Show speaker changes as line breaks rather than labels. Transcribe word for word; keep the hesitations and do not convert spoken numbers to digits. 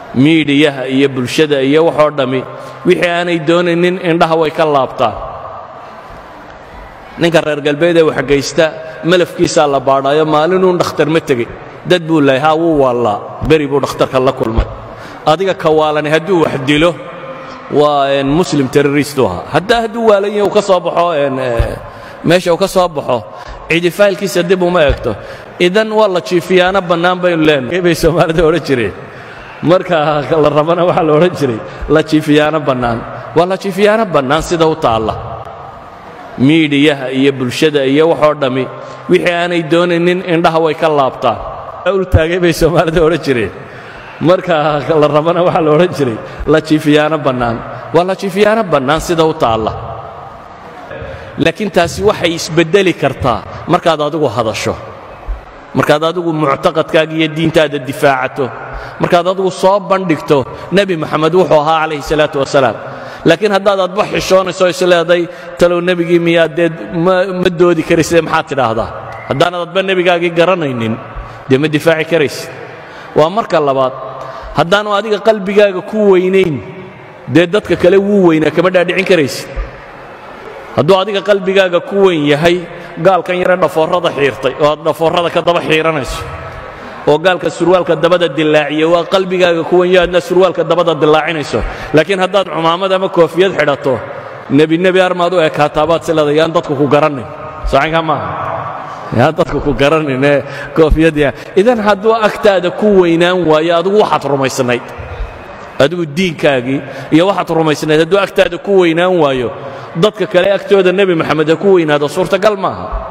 miidiyaha iyo bulshada iyo waxoo dhami wixii aanay doonaynin indhaha way ka laabtaan. ninka reer galbeed ee wax geysta malafkiisa la baadhayo maalinuu dhakhtar ma tegay dad buu leeyahay wuu waalaa bari buu dhakhtarka la kulmay adiga ka waalan hadduu wax dilo waa muslim terrorist ah hadda hadduu waalan yahay ka soo baxo meesha uu ka soo baxo cidi faylkiisa dib uma eegto idan waa la jiifiyaana bannaan baynu leenahay bay Soomaalida oran jireen marka la rabana waxa la oran jiray la jiifiyaana bannaan waa la jiifiyaana bannaan sida u taala miidiyaha iyo bulshada iyo waxoo dhami wixii aanay doonaynin indhaha way ka laabtaan ul taagay bay Soomaalida oran jireen marka la rabana waxa la oran jiray la jiifiyaana bannaan waa la jiifiyaana bannaan sida u taala laakiin taasi waxay isbedeli kartaa markaad adigu hadasho markaad adigu muctaqadkaaga iyo diintaada difaacato markaad adigu soo bandhigto nabi maxamed wuxuu ahaa calayhi salaatu wasalaam laakiin haddaad adba xishoonayso isleeday talow nebigii miyaadeed ma doodi karaysee maxaad tidhaahdaa haddaanad adba nebigaagii garanaynin dee ma difaaci karaysid waa marka labaad haddaanu adiga qalbigaaga ku weynayn dee dadka kale wuu weynaa kama dhaadhicin karaysid hadduu adiga qalbigaaga ku weyn yahay gaalkan yare dhafoorada xiirtay oo aad dhafoorada ka daba xiiranayso oo gaalka surwaalka dabada dilaaciya waa qalbigaaga ku weyn yaadna surwaalka dabada dilaacinayso laakiin haddaad cumaamad ama koofiyad xidhato nebi nebi armaad u ekaataabaad sileeda yaan dadku ku garanin saxinka maaha yaan dadku ku garanin ee koofiyadya idan hadduu agtaada ku weynaan waayo adigu waxaad rumaysnayd adigu diinkaagii iyo waxaad rumaysnayd hadduu agtaada ku weynaan waayo dadka kale agtooda nebi maxamed ha ku weynaado suurtagal maaha